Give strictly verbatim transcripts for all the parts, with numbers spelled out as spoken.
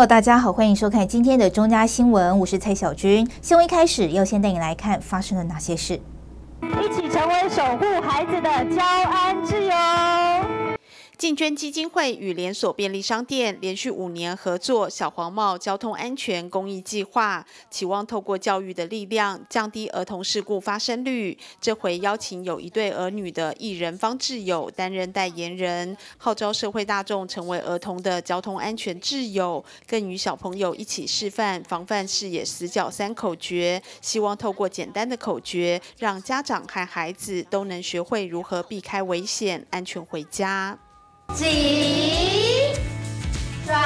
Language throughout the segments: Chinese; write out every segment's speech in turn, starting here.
Hello， 大家好，欢迎收看今天的中嘉新闻，我是蔡小军。新闻一开始要先带你来看发生了哪些事， 一起成为守护孩子的交安之友。 进捐基金会与连锁便利商店连续五年合作小黄帽交通安全公益计划，期望透过教育的力量降低儿童事故发生率。这回邀请有一对儿女的艺人方志友担任代言人，号召社会大众成为儿童的交通安全挚友，更与小朋友一起示范防范视野死角三口诀，希望透过简单的口诀，让家长和孩子都能学会如何避开危险，安全回家。 急转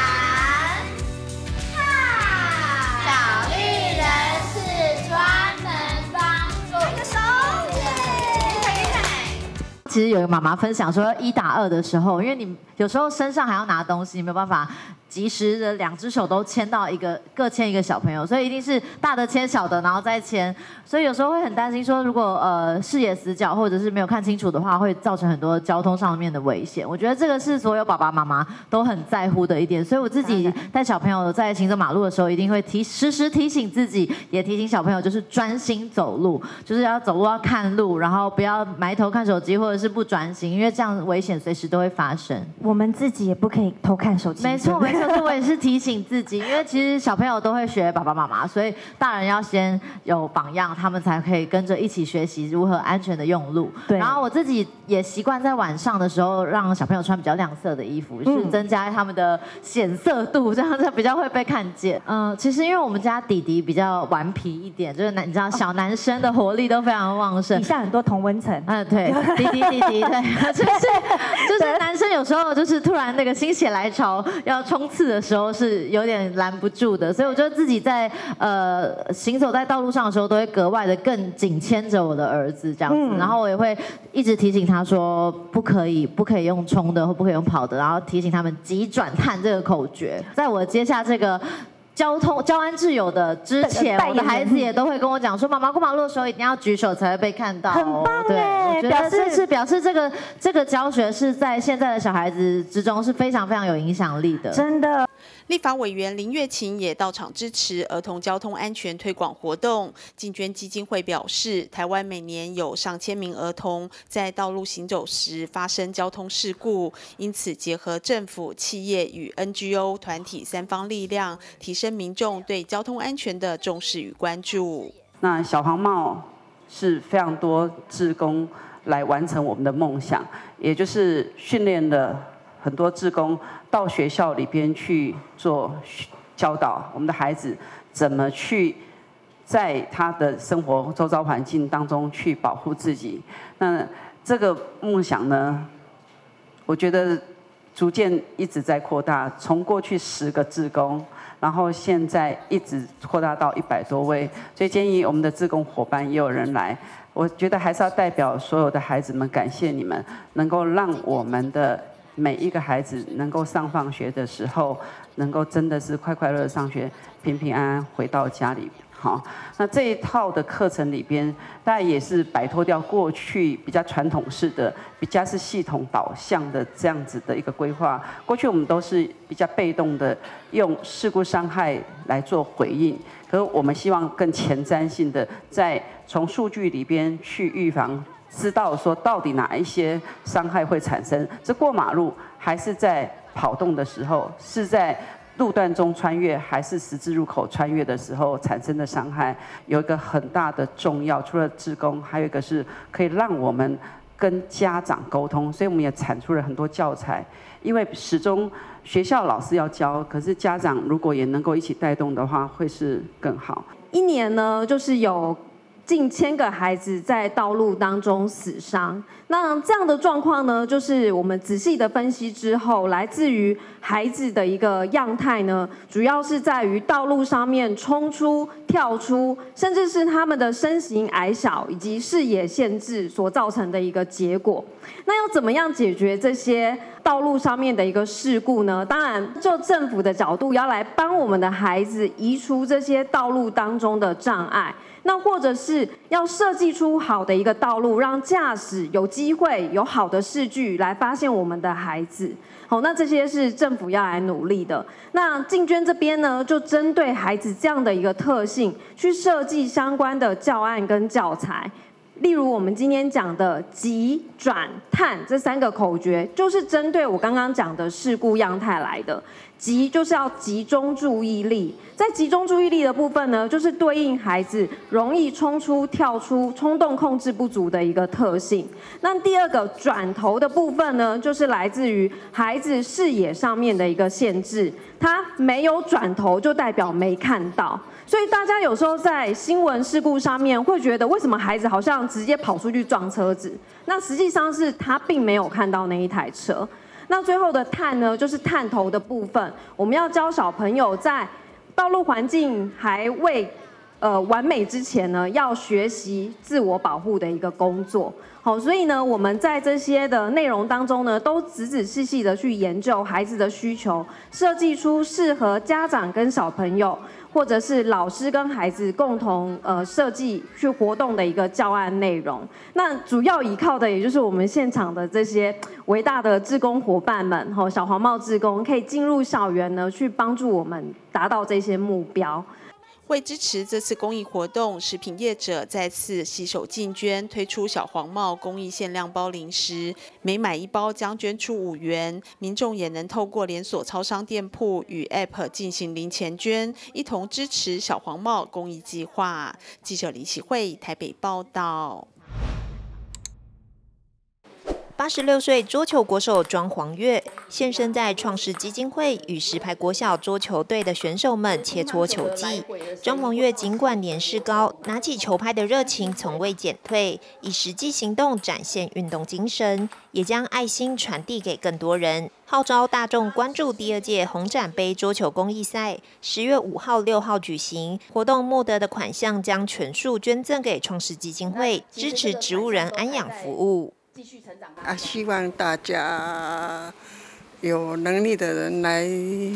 踏，小绿人是专门帮助拍个手，厉害厉害。 其实有个妈妈分享说，一打二的时候，因为你有时候身上还要拿东西，没有办法及时的两只手都牵到一个各牵一个小朋友，所以一定是大的牵小的，然后再牵。所以有时候会很担心说，如果呃视野死角或者是没有看清楚的话，会造成很多交通上面的危险。我觉得这个是所有爸爸妈妈都很在乎的一点，所以我自己带小朋友在行走马路的时候，一定会提时时提醒自己，也提醒小朋友，就是专心走路，就是要走路要看路，然后不要埋头看手机或者是不专心，因为这样危险随时都会发生。 我们自己也不可以偷看手机。 没错没错，我也是提醒自己，因为其实小朋友都会学爸爸妈妈，所以大人要先有榜样，他们才可以跟着一起学习如何安全的用路。对。然后我自己也习惯在晚上的时候让小朋友穿比较亮色的衣服，嗯、是增加他们的显色度，这样子比较会被看见。嗯、呃，其实因为我们家弟弟比较顽皮一点，就是男，你知道小男生的活力都非常旺盛， 底下很多同温层。 嗯，对，弟弟弟弟，对，就是就是男生有时候就是突然那个心血来潮要冲刺的时候是有点拦不住的，所以我就自己在呃行走在道路上的时候，都会格外的更紧牵着我的儿子这样子，嗯、然后我也会一直提醒他说不可以不可以用冲的或不可以用跑的，然后提醒他们急转探这个口诀。在我接下这个交通交安挚友的之前，我的孩子也都会跟我讲说，妈妈过马路的时候一定要举手才会被看到。 很棒哎， 我觉得这是表示这个这个教学是在现在的小孩子之中是非常非常有影响力的， 真的。 立法委员林月琴也到场支持儿童交通安全推广活动。进捐基金会表示，台湾每年有上千名儿童在道路行走时发生交通事故，因此结合政府、企业与 N G O 团体三方力量，提升民众对交通安全的重视与关注。 那小黄帽是非常多志工来完成我们的梦想，也就是训练了很多志工到学校里边去做教导我们的孩子怎么去在他的生活周遭环境当中去保护自己。那这个梦想呢，我觉得逐渐一直在扩大，从过去十个志工，然后现在一直扩大到一百多位，所以建议我们的志工伙伴也有人来。我觉得还是要代表所有的孩子们感谢你们，能够让我们的每一个孩子能够上放学的时候，能够真的是快快乐乐上学，平平安安回到家里。好，那这一套的课程里边，大概也是摆脱掉过去比较传统式的、比较是系统导向的这样子的一个规划。过去我们都是比较被动的，用事故伤害来做回应，可是我们希望更前瞻性的，在从数据里边去预防。知道说到底哪一些伤害会产生，是过马路还是在跑动的时候，是在路段中穿越还是十字路口穿越的时候产生的伤害，有一个很大的重要。除了志工，还有一个是可以让我们跟家长沟通，所以我们也产出了很多教材。因为始终学校老师要教，可是家长如果也能够一起带动的话，会是更好。 一年呢，就是有近千个孩子在道路当中死伤。那这样的状况呢，就是我们仔细的分析之后，来自于孩子的一个样态呢，主要是在于道路上面冲出、跳出，甚至是他们的身形矮小以及视野限制所造成的一个结果。那要怎么样解决这些道路上面的一个事故呢？当然，就政府的角度要来帮我们的孩子移除这些道路当中的障碍。 那或者是要设计出好的一个道路，让驾驶有机会有好的视距来发现我们的孩子。好，那这些是政府要来努力的。那静娟这边呢，就针对孩子这样的一个特性，去设计相关的教案跟教材。例如我们今天讲的急、转、探这三个口诀，就是针对我刚刚讲的事故样态来的。急就是要集中注意力，在集中注意力的部分呢，就是对应孩子容易冲出、跳出、冲动控制不足的一个特性。那第二个转头的部分呢，就是来自于孩子视野上面的一个限制，他没有转头就代表没看到。所以大家有时候在新闻事故上面会觉得，为什么孩子好像直接跑出去撞车子？那实际上是他并没有看到那一台车。那最后的探呢，就是探头的部分，我们要教小朋友在道路环境还未呃完美之前呢，要学习自我保护的一个工作。好，所以呢，我们在这些的内容当中呢，都仔仔细细的去研究孩子的需求，设计出适合家长跟小朋友，或者是老师跟孩子共同呃设计去活动的一个教案内容。那主要依靠的也就是我们现场的这些伟大的志工伙伴们，吼，小黄帽志工可以进入校园呢，去帮助我们达到这些目标。 为支持这次公益活动，食品业者再次携手进捐，推出小黄帽公益限量包零食，每买一包将捐出五元。民众也能透过连锁超商店铺与 App 进行零钱捐，一同支持小黄帽公益计划。记者李启慧台北报道。 八十六岁桌球国手庄黄月现身在创世基金会与石牌国小桌球队的选手们切磋球技。庄黄月尽管年事高，拿起球拍的热情从未减退，以实际行动展现运动精神，也将爱心传递给更多人。号召大众关注第二届红展杯桌球公益赛，十月五号、六号举行。活动募得的款项将全数捐赠给创世基金会，支持植物人安养服务。 继续成长啊！希望大家有能力的人来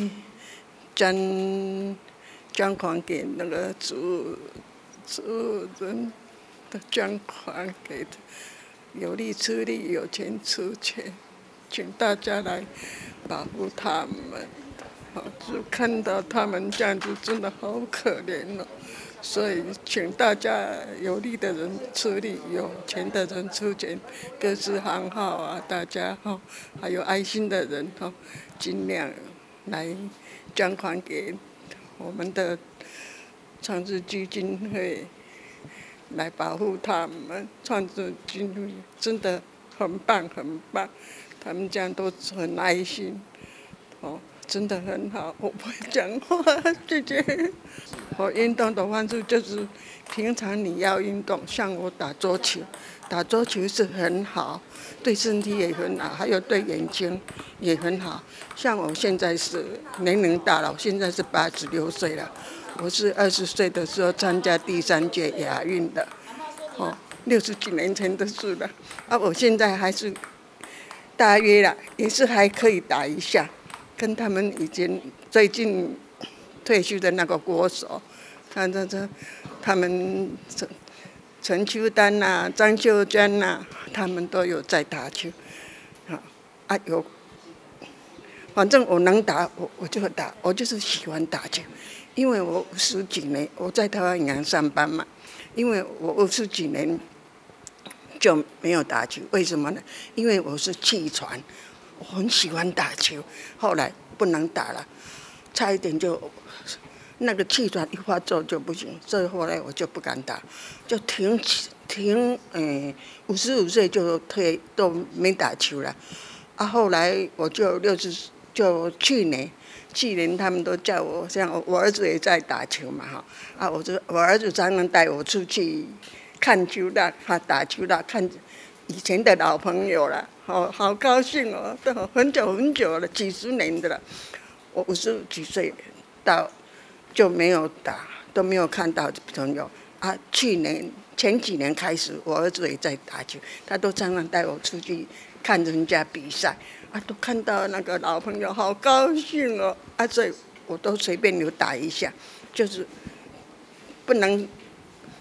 捐捐款给那个植物植物人的捐款给有力出力，有钱出钱，请大家来保护他们。就看到他们这样子，真的好可怜哦。所以，请大家有力的人出力，有钱的人出钱，各自行好啊，大家哈，还有爱心的人哈，尽量来捐款给我们的创世基金会，来保护他们。创世基金会真的很棒很棒，他们这样都很爱心，哦。真的很好，我不会讲话，姐姐。我运动的方式就是，平常你要运动，像我打桌球，打桌球是很好，对身体也很好，还有对眼睛也很好。像我现在是年龄大了，我现在是八十六岁了，我是二十岁的时候参加第三届亚运的，哦，六十几年前的事了。啊，我现在还是大约了，也是还可以打一下。跟他们以前最近退休的那个国手，看这这，他们陈陈秋丹呐、张秀娟呐，他们都有在打球，啊啊有，反正我能打，我我就打，我就是喜欢打球，因为我十几年我在台湾银行上班嘛，因为我我十几年就没有打球，为什么呢？因为我是气喘。我很喜欢打球，后来不能打了，差一点就那个气喘一发作就不行，所以后来我就不敢打，就停停，嗯，五十五岁就退都没打球了。啊，后来我就六十，就去年，去年他们都叫我，像我儿子也在打球嘛哈，啊，我就我儿子常常带我出去看球啦，他打球啦，看以前的老朋友啦。好好高兴哦！都很久很久了，几十年的了。我五十几岁到就没有打，都没有看到朋友啊。去年前几年开始，我儿子也在打球，他都常常带我出去看人家比赛啊，都看到那个老朋友，好高兴哦！啊，所以我都随便有打一下，就是不能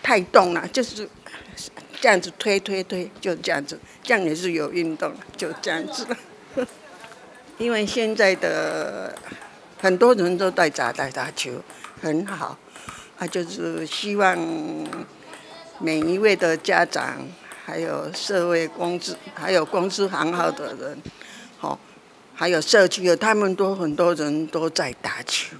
太动了，就是这样子推推推，就这样子，这样也是有运动，就这样子了。因为现在的很多人都在打打打球，很好啊，就是希望每一位的家长，还有社会公司，还有公司行号的人，好，还有社区的，他们都很多人都在打球，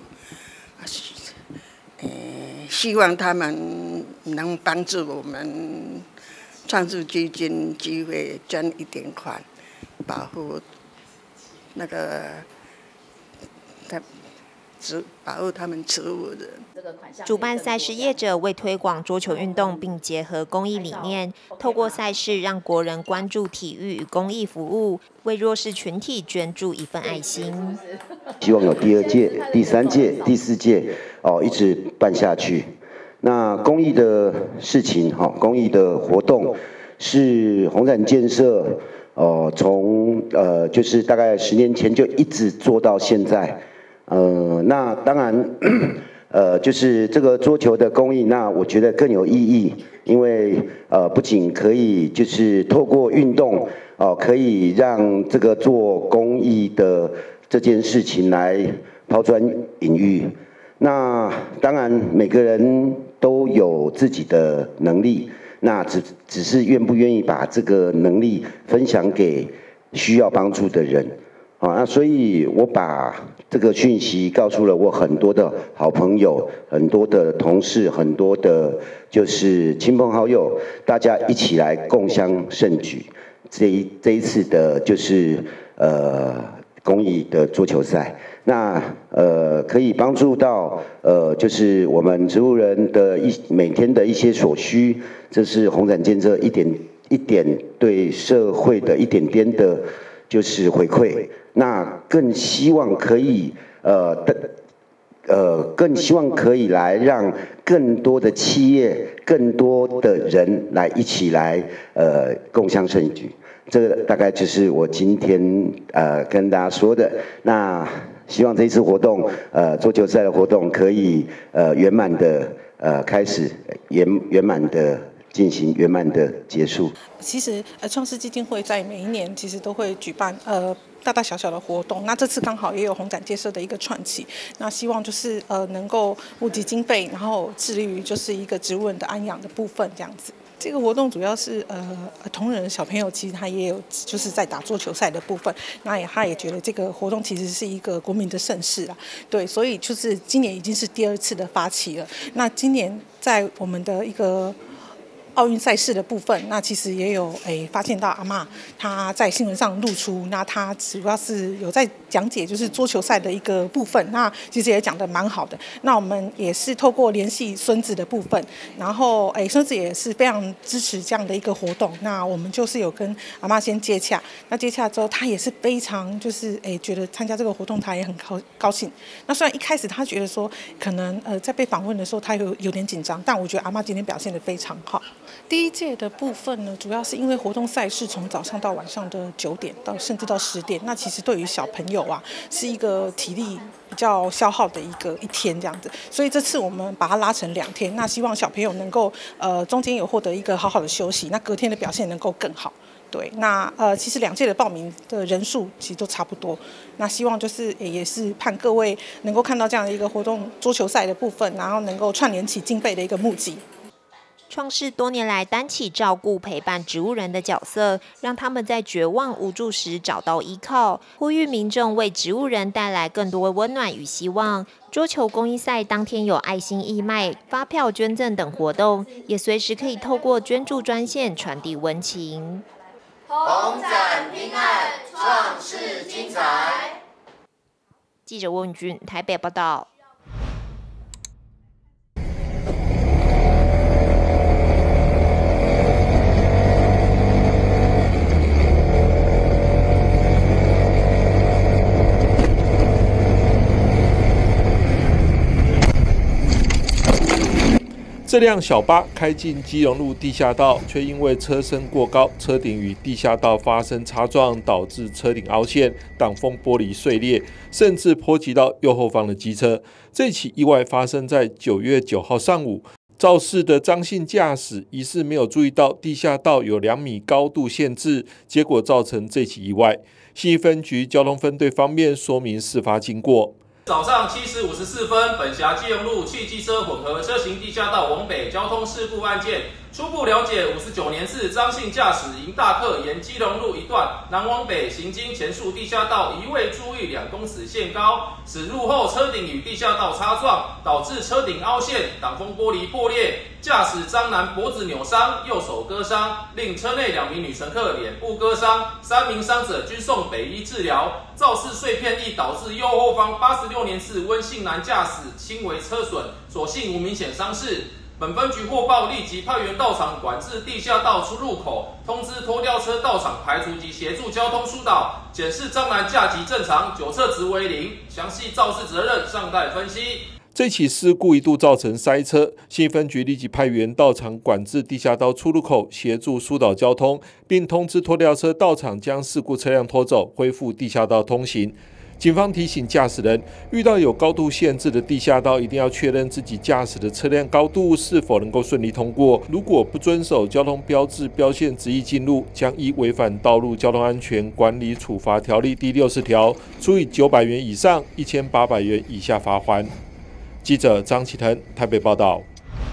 呃，希望他们能帮助我们创世基金机会捐一点款，保护那个他。保护他们植物人。 主办赛事业者为推广桌球运动，并结合公益理念，透过赛事让国人关注体育与公益服务，为弱势群体捐助一份爱心。 希望有第二届、第三届、第四届哦，一直办下去。那公益的事情，哈、哦，公益的活动是红展建设哦，从呃就是大概十年前就一直做到现在。呃，那当然，呃，就是这个桌球的公益，那我觉得更有意义，因为呃，不仅可以就是透过运动哦、呃，可以让这个做公益的这件事情来抛砖引玉。那当然，每个人都有自己的能力，那只只是愿不愿意把这个能力分享给需要帮助的人。啊，那所以我把这个讯息告诉了我很多的好朋友、很多的同事、很多的就是亲朋好友，大家一起来共襄盛举。这一这一次的就是呃公益的桌球赛，那呃可以帮助到呃就是我们植物人的一每天的一些所需，这是红展建设一点一点对社会的一点点的。就是回馈，那更希望可以呃的呃更希望可以来让更多的企业、更多的人来一起来呃共襄盛举。这个大概就是我今天呃跟大家说的。那希望这一次活动呃桌球赛的活动可以呃圆满的呃开始，圆圆满的。进行圆满的结束。 其实，呃，创世基金会在每一年其实都会举办呃大大小小的活动。那这次刚好也有红展建设的一个串起，那希望就是呃能够募集经费，然后致力于就是一个植物人的安养的部分这样子。这个活动主要是呃同仁小朋友其实他也有就是在打桌球赛的部分，那也他也觉得这个活动其实是一个国民的盛事啊，对，所以就是今年已经是第二次的发起了。那今年在我们的一个奥运赛事的部分，那其实也有诶发现到阿嬷她在新闻上露出，那她主要是有在讲解就是桌球赛的一个部分，那其实也讲得蛮好的。那我们也是透过联系孙子的部分，然后诶孙子也是非常支持这样的一个活动。那我们就是有跟阿嬷先接洽，那接洽之后，她也是非常就是诶觉得参加这个活动她也很高高兴。那虽然一开始她觉得说可能呃在被访问的时候她有有点紧张，但我觉得阿嬷今天表现得非常好。第一届的部分呢，主要是因为活动赛事从早上到晚上的九点到甚至到十点，那其实对于小朋友啊是一个体力比较消耗的一个一天这样子，所以这次我们把它拉成两天，那希望小朋友能够呃中间有获得一个好好的休息，那隔天的表现能够更好。对，那呃其实两届的报名的人数其实都差不多，那希望就是也也是盼各位能够看到这样的一个活动桌球赛的部分，然后能够串联起经费的一个募集。 创世多年来担起照顾陪伴植物人的角色，让他们在绝望无助时找到依靠，呼吁民众为植物人带来更多温暖与希望。桌球公益赛当天有爱心义卖、发票捐赠等活动，也随时可以透过捐助专线传递温情。 红展平安，创世精彩。 记者温君台北报道。 这辆小巴开进基隆路地下道，却因为车身过高，车顶与地下道发生擦撞，导致车顶凹陷，挡风玻璃碎裂，甚至波及到右后方的机车。这起意外发生在九月九号上午， 肇事的张姓驾驶疑似没有注意到地下道有两米高度限制，结果造成这起意外。信义分局交通分队方面说明事发经过。 早上七时五十四分，本辖基隆路汽机车混合车行地下道往北交通事故案件，初步了解五十九年次张姓驾驶迎大客沿基隆路一段南往北行经前述地下道一未注意两公尺限高，使入后车顶与地下道擦撞，导致车顶凹陷，挡风玻璃破裂。驾驶张男脖子扭伤，右手割伤，另车内两名女乘客脸部割伤，三名伤者均送北医治疗。肇事碎片亦导致右后方八十六年次温姓男驾驶轻微车损，所幸无明显伤势。本分局获报，立即派员到场管制地下道出入口，通知拖吊车到场排除及协助交通疏导。检视张男驾级正常，酒测值为零，详细肇事责任尚待分析。 这起事故一度造成塞车，信义分局立即派员到场管制地下道出入口，协助疏导交通，并通知拖吊车到场将事故车辆拖走，恢复地下道通行。警方提醒驾驶人，遇到有高度限制的地下道，一定要确认自己驾驶的车辆高度是否能够顺利通过。如果不遵守交通标志标线执意进入，将依违反道路交通安全管理处罚条例第六十条，处以九百元以上一千八百元以下罚锾。记者张启腾台北报道。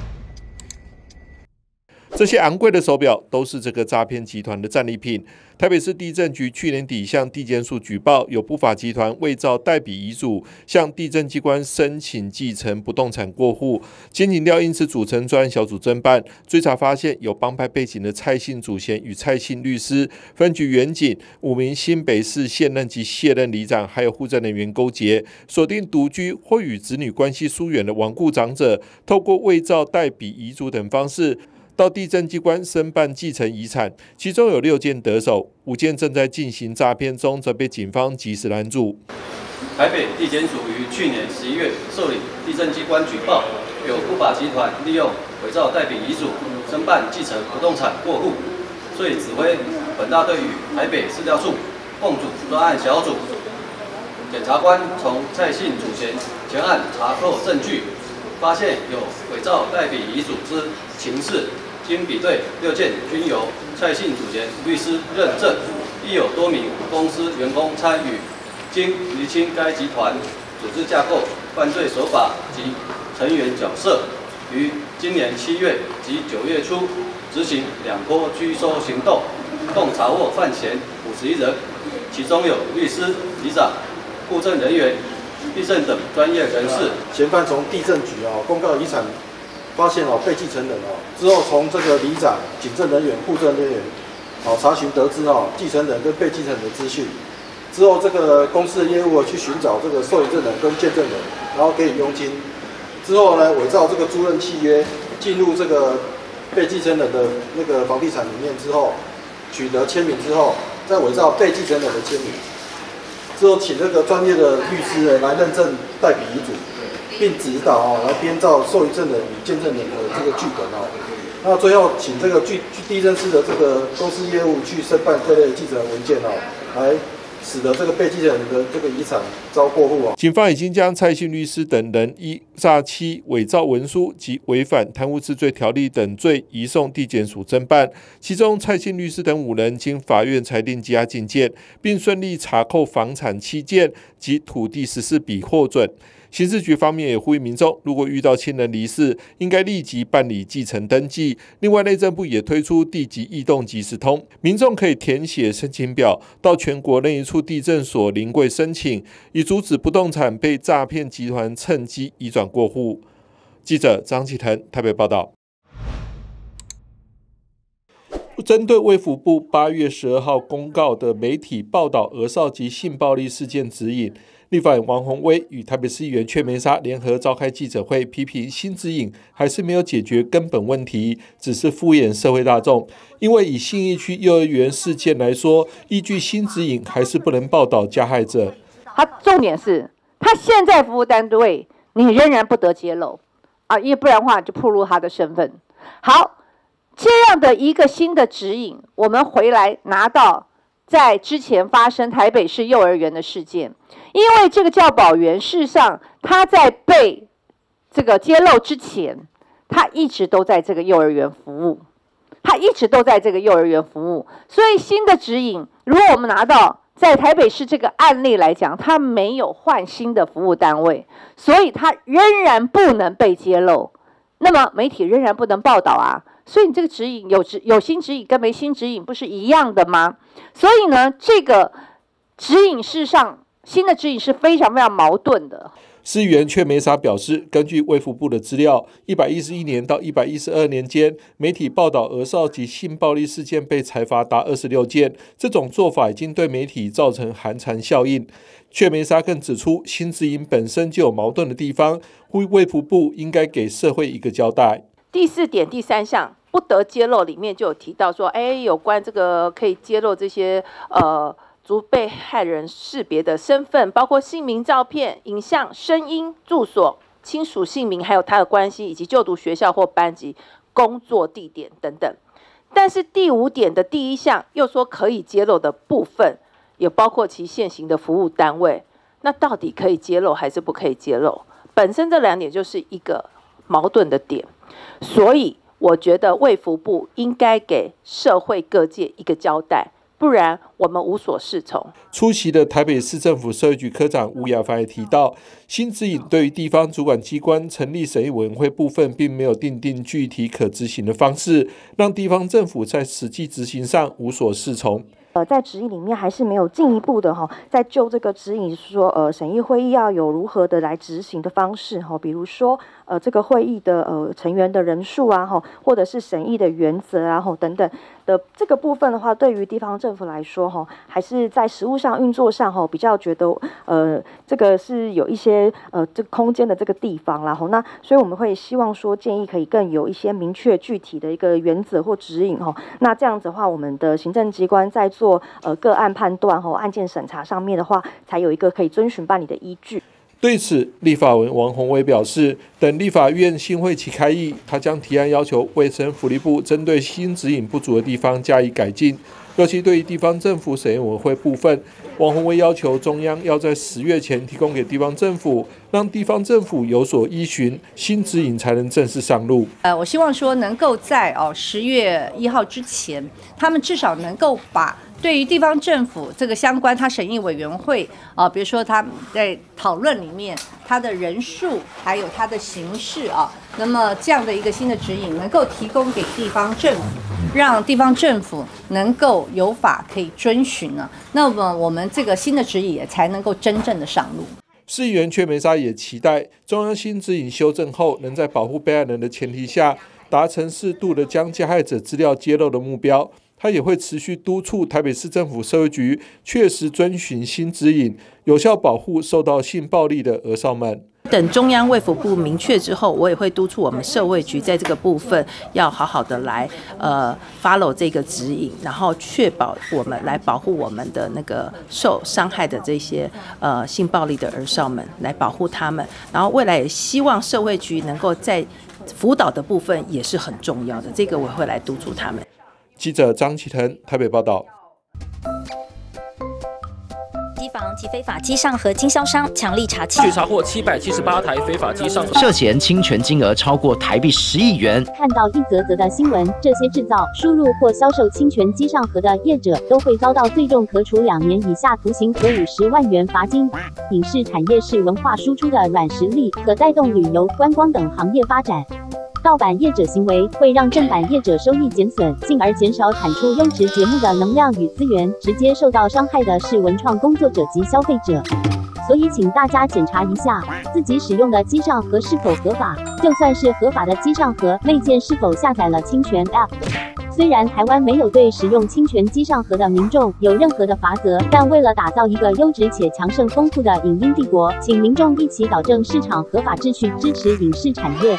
这些昂贵的手表都是这个诈骗集团的战利品。台北市地政局去年底向地检署举报，有不法集团伪造代笔遗嘱，向地政机关申请继承不动产过户。检警调因此组成专案小组侦办，追查发现有帮派背景的蔡姓祖贤与蔡姓律师、分局员警、五名新北市现任及卸任里长，还有户政人员勾结，锁定独居或与子女关系疏远的顽固长者，透过伪造代笔遗嘱等方式，到地政机关申办继承遗产，其中有六件得手，五件正在进行诈骗中，则被警方及时拦住。 台北地检署于去年十一月受理地政机关举报，有不法集团利用伪造代笔遗嘱申办继承不动产过户，所以指挥本大队与台北市调处共组专案小组。检察官从蔡姓祖贤前案查扣证据，发现有伪造代笔遗嘱之情事，经比对六件均由蔡姓祖贤律师认证，亦有多名公司员工参与。经厘清该集团组织架构、犯罪手法及成员角色，于今年七月及九月初执行两波拘收行动，共查获犯嫌五十一人，其中有律师、里长、户政人员、地政等专业人士。 嫌犯从地政局哦公告遗产发现哦被继承人哦之后，从这个里长、警政人员、户政人员哦查询得知哦继承人跟被继承人的资讯。之后，这个公司的业务去寻找这个受益证人跟见证人，然后给予佣金。之后呢，伪造这个租赁契约，进入这个被继承人的那个房地产里面之后，取得签名之后，再伪造被继承人的签名。之后，请这个专业的律师呢来认证代笔遗嘱，并指导哦来编造受益证人与见证人的这个剧本哦。那最后，请这个据据地政司的这个公司业务去申办各类继承文件哦，来。使得这个被继承人的这个遗产遭过户啊。 警方已经将蔡姓律师等人依诈欺、伪造文书及违反贪污治罪条例等罪移送地检署侦办。其中，蔡姓律师等五人经法院裁定羁押禁见，并顺利查扣房产七件及土地十四笔获准。刑事局方面也呼吁民众，如果遇到亲人离世，应该立即办理继承登记。另外，内政部也推出地籍异动即时通，民众可以填写申请表，到全国任一处地政所临柜申请，以阻止不动产被诈骗集团趁机移转过户。记者张启腾台北报道。针对卫福部八月十二号公告的媒体报道儿少及性暴力事件指引，立法院王宏威与台北市议员阙玫莎联合召开记者会，批评新指引还是没有解决根本问题，只是敷衍社会大众。因为以信义区幼儿园事件来说，依据新指引还是不能报道加害者。 他重点是，他现在服务单位你仍然不得揭露啊，因为不然的话就暴露他的身份。好。这样的一个新的指引，我们回来拿到在之前发生台北市幼儿园的事件，因为这个教保员事实上他在被这个揭露之前， 他一直都在这个幼儿园服务，他一直都在这个幼儿园服务。所以新的指引，如果我们拿到在台北市这个案例来讲，他没有换新的服务单位，所以他仍然不能被揭露。那么媒体仍然不能报道啊。所以你这个指引有指有新指引跟没新指引不是一样的吗？所以呢，这个指引事实上新的指引是非常非常矛盾的。 市议员阙玫莎表示，根据卫福部的资料，一百一十一年到一百一十二年间，媒体报道儿少及性暴力事件被裁罚达二十六件，这种做法已经对媒体造成寒蝉效应。阙玫莎更指出，新指引本身就有矛盾的地方，呼吁卫福部应该给社会一个交代。 第四点第三项不得揭露里面就有提到说，哎，有关这个可以揭露这些呃足被害人识别的身份，包括姓名、照片、影像、声音、住所、亲属姓名，还有他的关系，以及就读学校或班级、工作地点等等。但是第五点的第一项又说可以揭露的部分，也包括其现行的服务单位。那到底可以揭露还是不可以揭露？本身这两点就是一个矛盾的点。所以我觉得卫福部应该给社会各界一个交代，不然我们无所适从。 出席的台北市政府社会局科长吴雅凡也提到，新指引对于地方主管机关成立审议委员会部分并没有订定具体可执行的方式，让地方政府在实际执行上无所适从。 呃，在指引里面还是没有进一步的哈，在就这个指引说，呃，审议会议要有如何的来执行的方式哈，比如说呃，这个会议的呃成员的人数啊哈，或者是审议的原则啊哈等等的这个部分的话，对于地方政府来说哈，还是在实务上运作上哈，比较觉得呃这个是有一些呃这个空间的这个地方啦哈，那所以我们会希望说建议可以更有一些明确具体的一个原则或指引哈，那这样子的话，我们的行政机关在做呃个案判断和案件审查上面的话，才有一个可以遵循办理的依据。 对此，立法委员王宏威表示，等立法院新会期开议，他将提案要求卫生福利部针对新指引不足的地方加以改进。尤其对于地方政府审议委员会部分，王宏威要求中央要在十月前提供给地方政府，让地方政府有所依循，新指引才能正式上路。 呃，我希望说能够在哦十月一号之前，他们至少能够把对于地方政府这个相关他审议委员会啊、呃，比如说他在讨论里面他的人数还有他的形式啊，那么这样的一个新的指引能够提供给地方政府，让地方政府能够有法可以遵循呢，那么我们这个新的指引也才能够真正的上路。 市议员阙玫莎也期待中央新指引修正后，能在保护被害人的前提下，达成适度的将加害者资料揭露的目标。他也会持续督促台北市政府社会局确实遵循新指引，有效保护受到性暴力的儿少们。 等中央卫福部明确之后，我也会督促我们社会局在这个部分要好好的来呃 follow 这个指引，然后确保我们来保护我们的那个受伤害的这些呃性暴力的儿少们，来保护他们。然后未来也希望社会局能够在辅导的部分也是很重要的，这个我会来督促他们。 记者张启腾台北报道。 机房及非法机上盒经销商强力查据查获七百七十八台非法机上盒， 涉嫌侵权金额超过台币十亿元。 看到一则则的新闻，这些制造、输入或销售侵权机上盒的业者都会遭到最重可处两年以下徒刑和五十万元罚金。影视产业是文化输出的软实力，可带动旅游、观光等行业发展。盗版业者行为会让正版业者收益减损，进而减少产出优质节目的能量与资源，直接受到伤害的是文创工作者及消费者。所以请大家检查一下自己使用的机上盒是否合法，就算是合法的机上盒，内建是否下载了侵权 App。虽然台湾没有对使用侵权机上盒的民众有任何的罚则，但为了打造一个优质且强盛丰富的影音帝国，请民众一起导正市场合法秩序，支持影视产业。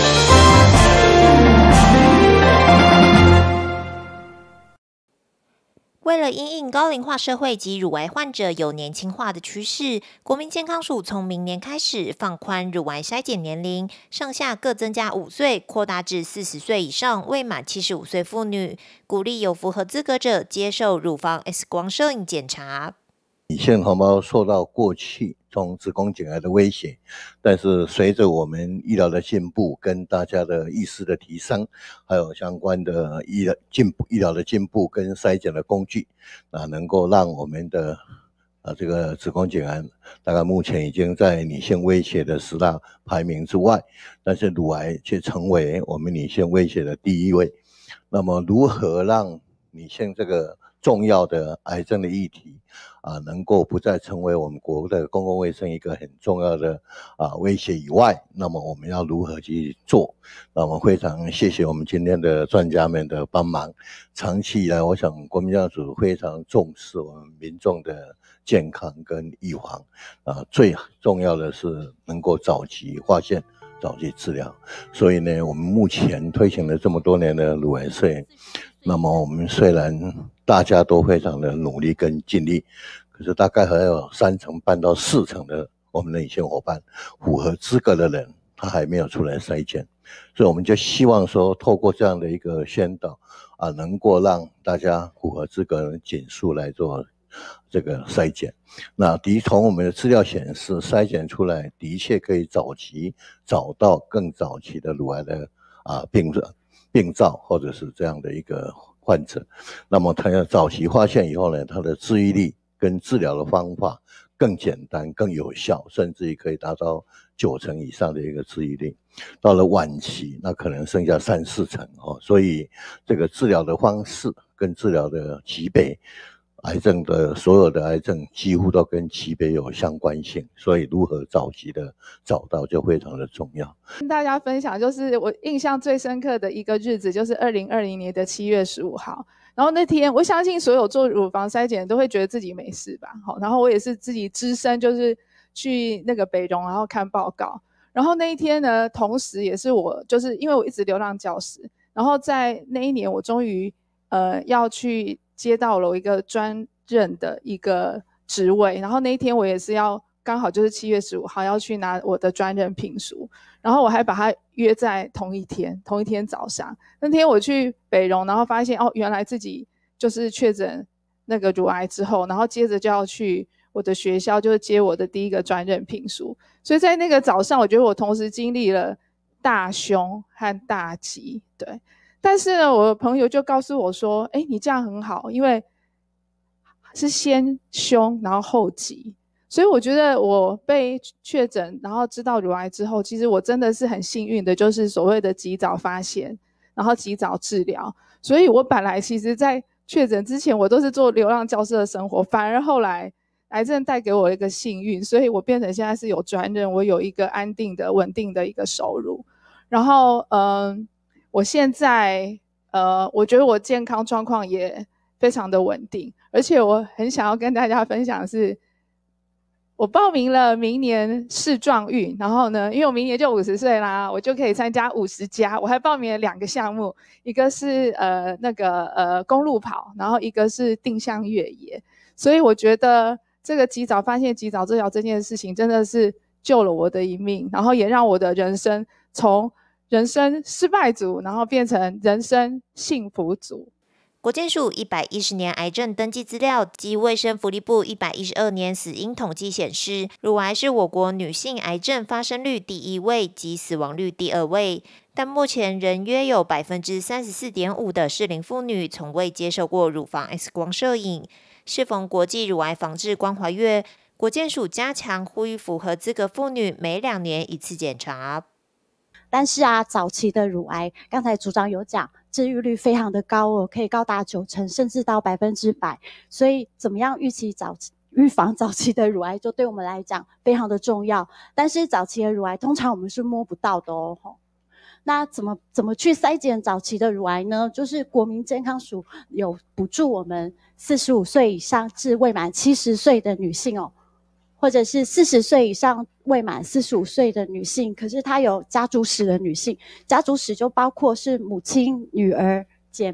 为了因应高龄化社会及乳癌患者有年轻化的趋势，国民健康署从明年开始放宽乳癌筛检年龄，上下各增加五岁，扩大至四十岁以上未满七十五岁妇女，鼓励有符合资格者接受乳房 X 光摄影检查。 女性同胞受到过去从子宫颈癌的威胁，但是随着我们医疗的进步跟大家的意识的提升，还有相关的医疗进步、医疗的进步跟筛检的工具，那能够让我们的呃这个子宫颈癌大概目前已经在女性威胁的十大排名之外，但是乳癌却成为我们女性威胁的第一位。那么如何让女性这个重要的癌症的议题啊，能够不再成为我们国的公共卫生一个很重要的啊威胁以外，那么我们要如何去做？那么非常谢谢我们今天的专家们的帮忙。长期以来，我想国民健康署非常重视我们民众的健康跟预防啊，最重要的是能够早期发现、早期治疗。所以呢，我们目前推行了这么多年的乳癌摄影，那么我们虽然大家都非常的努力跟尽力，可是大概还有三成半到四成的我们的女性伙伴符合资格的人，他还没有出来筛检，所以我们就希望说，透过这样的一个宣导啊，能够让大家符合资格的人尽速来做这个筛检。那的从我们的资料显示，筛检出来的确可以早期找到更早期的乳癌的啊病病灶或者是这样的一个患者，那么他要早期发现以后呢，他的治愈率跟治疗的方法更简单、更有效，甚至于可以达到九成以上的一个治愈率。到了晚期，那可能剩下三四成哦。所以这个治疗的方式跟治疗的级别，癌症的所有的癌症几乎都跟级别有相关性，所以如何早期的找到就非常的重要。 跟大家分享，就是我印象最深刻的一个日子，就是二零二零年的七月十五号。然后那天，我相信所有做乳房筛检都会觉得自己没事吧。好，然后我也是自己只身，就是去那个北荣，然后看报告。然后那一天呢，同时也是我，就是因为我一直流浪教师，然后在那一年，我终于呃要去接到了一个专任的一个职位，然后那一天我也是要刚好就是七月十五号要去拿我的专任聘书，然后我还把它约在同一天，同一天早上。那天我去北荣，然后发现哦，原来自己就是确诊那个乳癌之后，然后接着就要去我的学校，就是接我的第一个专任聘书。所以在那个早上，我觉得我同时经历了大凶和大吉，对。但是呢，我的朋友就告诉我说，哎，你这样很好，因为是先凶然后后急。所以我觉得我被确诊然后知道乳癌之后，其实我真的是很幸运的，就是所谓的及早发现然后及早治疗。所以我本来其实在确诊之前，我都是做流浪教师的生活，反而后来癌症带给我一个幸运，所以我变成现在是有专任，我有一个安定的稳定的一个收入。然后嗯、呃我现在呃，我觉得我健康状况也非常的稳定，而且我很想要跟大家分享的是，我报名了明年世壮运，然后呢，因为我明年就五十岁啦，我就可以参加五十加，我还报名了两个项目，一个是呃那个呃公路跑，然后一个是定向越野，所以我觉得这个及早发现、及早治疗这件事情真的是救了我的一命，然后也让我的人生从人生失败组，然后变成人生幸福组。 国健署一百一十年癌症登记资料及卫生福利部一百一十二年死因统计显示，乳癌是我国女性癌症发生率第一位及死亡率第二位，但目前仍约有 百分之三十四点五 的适龄妇女从未接受过乳房 X 光摄影。适逢国际乳癌防治关怀月，国健署加强呼吁符合资格妇女每两年一次检查。 但是啊，早期的乳癌，刚才组长有讲，治愈率非常的高哦，可以高达九成，甚至到百分之百。所以，怎么样预期早预防早期的乳癌，就对我们来讲非常的重要。但是早期的乳癌，通常我们是摸不到的哦。那怎么怎么去筛检早期的乳癌呢？就是国民健康署有补助我们四十五岁以上至未满七十岁的女性哦。或者是四十岁以上未满四十五岁的女性，可是她有家族史的女性，家族史就包括是母亲、女儿、姐妹、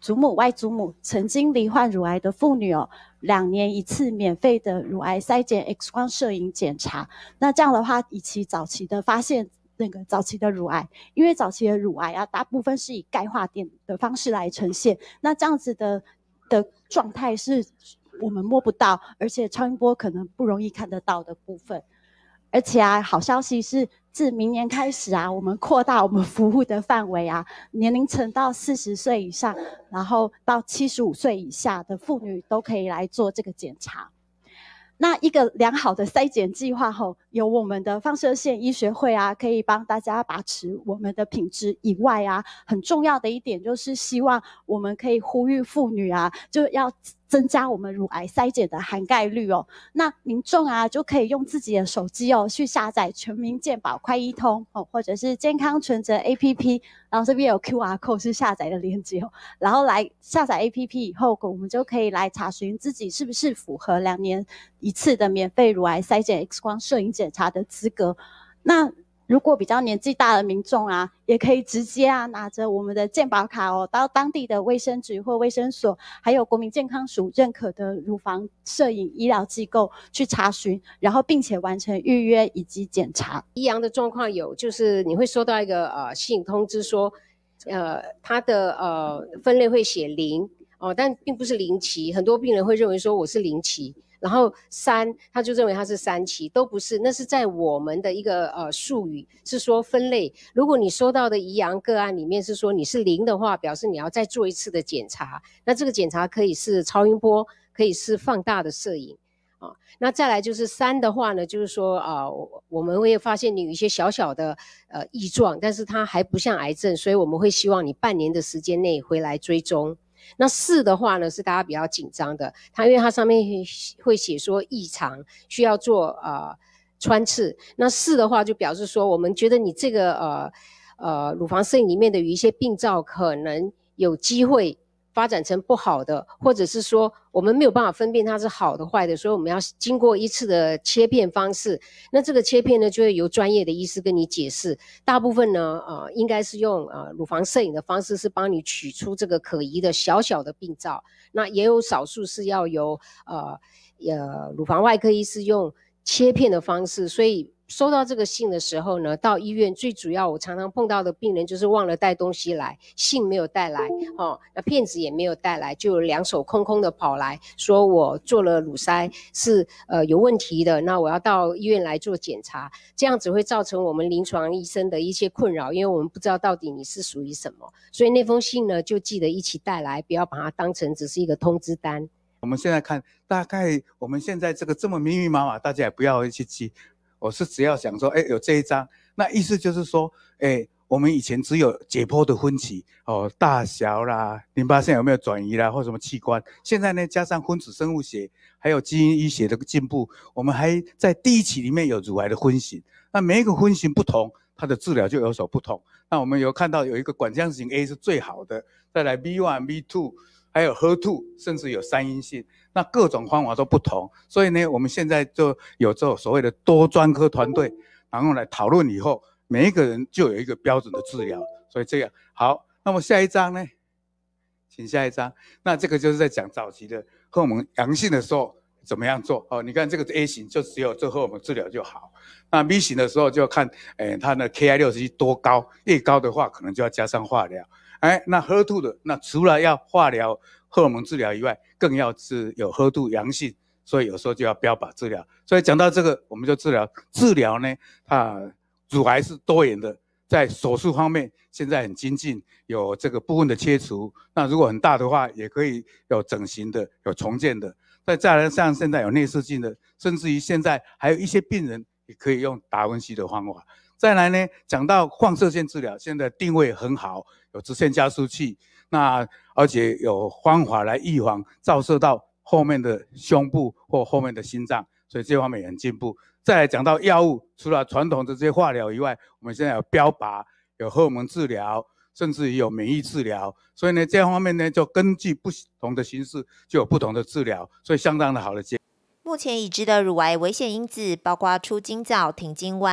祖母、外祖母曾经罹患乳癌的妇女哦，两年一次免费的乳癌筛检 X 光摄影检查。那这样的话，以其早期的发现那个早期的乳癌，因为早期的乳癌啊，大部分是以钙化点的方式来呈现，那这样子的的状态是我们摸不到，而且超音波可能不容易看得到的部分。而且啊，好消息是，自明年开始啊，我们扩大我们服务的范围啊，年龄层到四十岁以上，然后到七十五岁以下的妇女都可以来做这个检查。那一个良好的筛检计划后，有我们的放射线医学会啊，可以帮大家把持我们的品质以外啊，很重要的一点就是希望我们可以呼吁妇女啊，就要增加我们乳癌筛检的涵盖率哦。那民众啊，就可以用自己的手机哦，去下载全民健保快易通哦，或者是健康存折 A P P， 然后这边有 Q R code 是下载的链接哦，然后来下载 A P P 以后，我们就可以来查询自己是不是符合两年一次的免费乳癌筛检 X 光摄影检查的资格。那如果比较年纪大的民众啊，也可以直接啊拿着我们的健保卡哦，到当地的卫生局或卫生所，还有国民健康署认可的乳房摄影医疗机构去查询，然后并且完成预约以及检查。 遗阳的状况有，就是你会收到一个呃信通知说，呃，它的呃分类会写零哦，但并不是零期，很多病人会认为说我是零期。然后三，他就认为它是三期，都不是，那是在我们的一个呃术语，是说分类。如果你收到的遗阳个案里面是说你是零的话，表示你要再做一次的检查。那这个检查可以是超音波，可以是放大的摄影啊。那再来就是三的话呢，就是说啊、呃，我们会发现你有一些小小的呃异状，但是它还不像癌症，所以我们会希望你半年的时间内回来追踪。那四的话呢，是大家比较紧张的，它因为它上面会写说异常，需要做呃穿刺。那四的话就表示说，我们觉得你这个呃呃乳房摄影里面的有一些病灶可能有机会发展成不好的，或者是说我们没有办法分辨它是好的坏的，所以我们要经过一次的切片方式。那这个切片呢，就会由专业的医师跟你解释。大部分呢，呃，应该是用呃乳房摄影的方式，是帮你取出这个可疑的小小的病灶。那也有少数是要由呃呃乳房外科医师用切片的方式，所以。收到这个信的时候呢，到医院最主要我常常碰到的病人就是忘了带东西来，信没有带来哦，那片子也没有带来，就有两手空空的跑来说我做了乳筛是呃有问题的，那我要到医院来做检查，这样子会造成我们临床医生的一些困扰，因为我们不知道到底你是属于什么，所以那封信呢就记得一起带来，不要把它当成只是一个通知单。 我们现在看大概我们现在这个这么密密麻麻，大家也不要去记。我是只要想说，哎，有这一张，那意思就是说，哎，我们以前只有解剖的分期，哦，大小啦，淋巴腺有没有转移啦，或什么器官，现在呢，加上分子生物学，还有基因医学的进步，我们还在第一期里面有乳癌的分型，那每一个分型不同，它的治疗就有所不同。那我们有看到有一个管腔型 A 是最好的，再来 B 一 B 二。还有 H E R 二， 甚至有三阴性，那各种方法都不同，所以呢，我们现在就有这种所谓的多专科团队，然后来讨论以后，每一个人就有一个标准的治疗，所以这样好。那么下一章呢，请下一章。那这个就是在讲早期的荷尔蒙阳性的时候怎么样做哦。你看这个 A 型就只有这荷尔蒙治疗就好，那 B 型的时候就看，诶，它的 K I 六十一多高，越高的话可能就要加上化疗。哎，那 H E R 二 的那除了要化疗、荷尔蒙治疗以外，更要是有 H E R 二 阳性，所以有时候就要标靶治疗。所以讲到这个，我们就治疗治疗呢，它乳癌是多元的，在手术方面现在很精进，有这个部分的切除。那如果很大的话，也可以有整形的，有重建的。再再来像现在有内视镜的，甚至于现在还有一些病人也可以用达文西的方法。再来呢，讲到放射线治疗，现在定位很好，有直线加速器，那而且有方法来预防照射到后面的胸部或后面的心脏，所以这方面也很进步。再来讲到药物，除了传统的这些化疗以外，我们现在有标靶，有荷尔蒙治疗，甚至于有免疫治疗，所以呢，这方面呢就根据不同的形式就有不同的治疗，所以相当的好的结果。 目前已知的乳癌危险因子包括出经早、停经晚、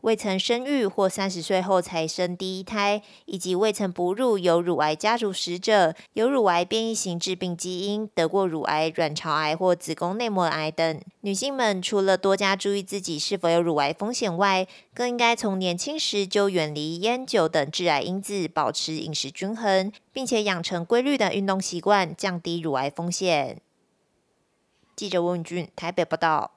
未曾生育或三十岁后才生第一胎，以及未曾哺乳有乳癌家族史者、有乳癌变异型致病基因、得过乳癌、卵巢癌或子宫内膜癌等。女性们除了多加注意自己是否有乳癌风险外，更应该从年轻时就远离烟酒等致癌因子，保持饮食均衡，并且养成规律的运动习惯，降低乳癌风险。记者温俊台北报道。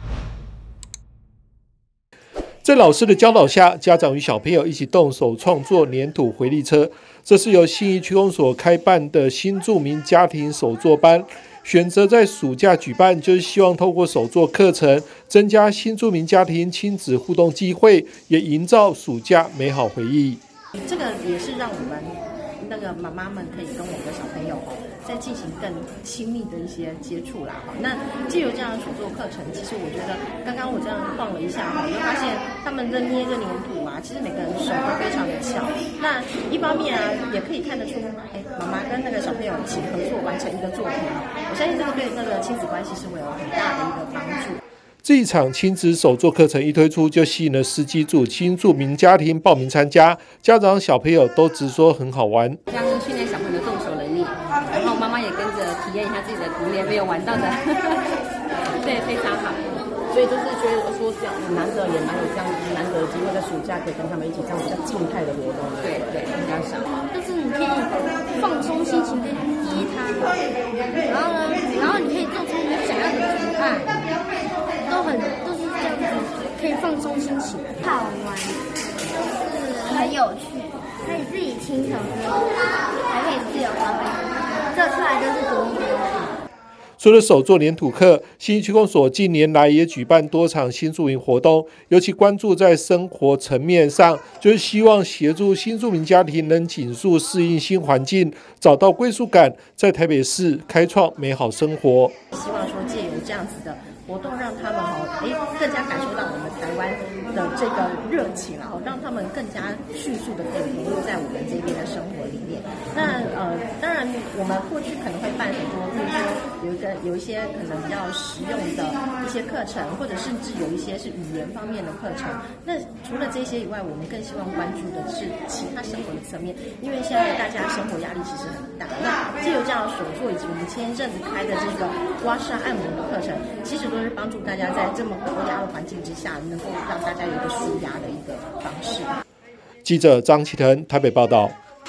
在老师的教导下，家长与小朋友一起动手创作黏土回力车。这是由信义区公所开办的新住民家庭手作班，选择在暑假举办，就是希望透过手作课程，增加新住民家庭亲子互动机会，也营造暑假美好回忆。 这个也是让我们那个妈妈们可以跟我们的小朋友再进行更亲密的一些接触啦。那藉由这样的手作课程，其实我觉得刚刚我这样晃了一下哈，就发现他们在捏着黏土啊，其实每个人手都非常的巧。那一方面啊，也可以看得出，哎，妈妈跟那个小朋友一起合作完成一个作品，我相信这个对那个亲子关系是会有很大的一个帮助。 这一场亲子手作课程一推出，就吸引了十几组新住民家庭报名参加，家长小朋友都直说很好玩， 这样训练小朋友的动手能力，然后妈妈也跟着体验一下自己的童年没有玩到的，对，非常好。所以就是觉得说这样难得也蛮有这样难得的机会，在暑假可以跟他们一起这样比较静态的活动，对对，比较少。 就是你可以放松心情，跟捏它，然后呢，然后你可以做出你想要的图案。都很都是这样子，可以放松心情，好玩，就是很有趣，可以自己亲手做，还可以自由发挥，做出来就是独一无二。 除了手作黏土课，信义区公所近年来也举办多场新住民活动，尤其关注在生活层面上，就是希望协助新住民家庭能紧速适应新环境，找到归属感，在台北市开创美好生活。 希望说借由这样子的活动，让他们哦，哎，更加感受到我们台湾的这个热情，然后让他们更加迅速的可以融入在我们这边的生活里面。那呃，当然我们过去可能会办很多，比如说有一个有一些可能比较实用的一些课程，或者甚至有一些是语言方面的课程。那除了这些以外，我们更希望关注的是其他生活的层面，因为现在大家生活压力其实很大。那藉由这样的手作以及我们前一阵子开的这个刮痧按摩的课程，其实都是帮助大家在这么高压的环境之下，能够让大家有一个舒压的一个方式。 记者张启腾台北报道。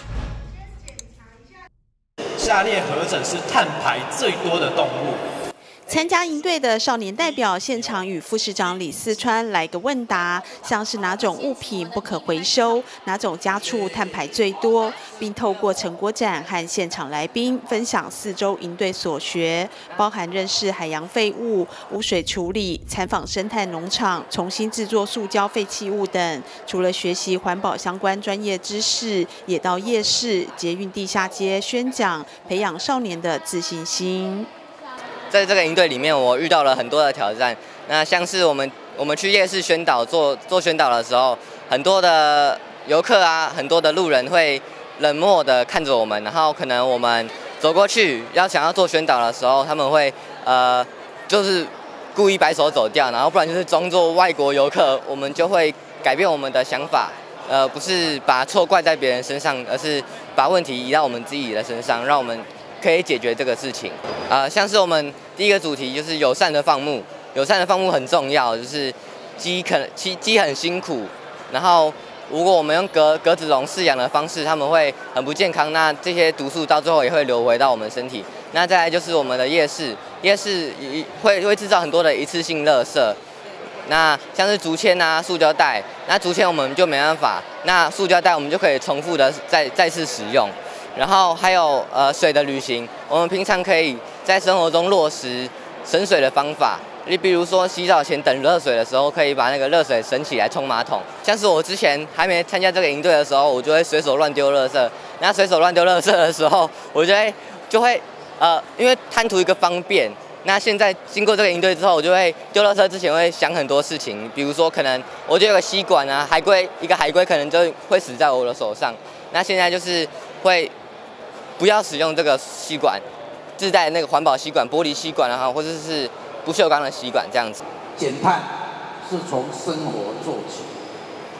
下列何者是碳排最多的动物？ 参加营队的少年代表现场与副市长李四川来个问答，像是哪种物品不可回收，哪种家畜碳排最多，并透过成果展和现场来宾分享四周营队所学，包含认识海洋废物、污水处理、参访生态农场、重新制作塑胶废弃物等。除了学习环保相关专业知识，也到夜市、捷运地下街宣讲，培养少年的自信心。 在这个营队里面，我遇到了很多的挑战。那像是我们我们去夜市宣导做做宣导的时候，很多的游客啊，很多的路人会冷漠的看着我们，然后可能我们走过去要想要做宣导的时候，他们会呃就是故意摆手走掉，然后不然就是装作外国游客，我们就会改变我们的想法，呃不是把错怪在别人身上，而是把问题移到我们自己的身上，让我们可以解决这个事情。呃，像是我们第一个主题就是友善的放牧，友善的放牧很重要，就是鸡可能鸡鸡很辛苦，然后如果我们用格格子笼饲养的方式，它们会很不健康，那这些毒素到最后也会流回到我们身体。那再来就是我们的夜市，夜市会会制造很多的一次性垃圾，那像是竹签啊、塑胶袋，那竹签我们就没办法，那塑胶袋我们就可以重复的再再次使用。然后还有呃水的旅行，我们平常可以在生活中落实省水的方法，你比如说洗澡前等热水的时候，可以把那个热水省起来冲马桶。像是我之前还没参加这个营队的时候，我就会随手乱丢垃圾。那随手乱丢垃圾的时候，我就会就会呃，因为贪图一个方便。那现在经过这个营队之后，我就会丢垃圾之前会想很多事情，比如说可能我就有个吸管啊，海龟一个海龟可能就会死在我的手上。那现在就是会不要使用这个吸管，自带那个环保吸管、玻璃吸管啊，或者是不锈钢的吸管这样子。 减碳是从生活做起，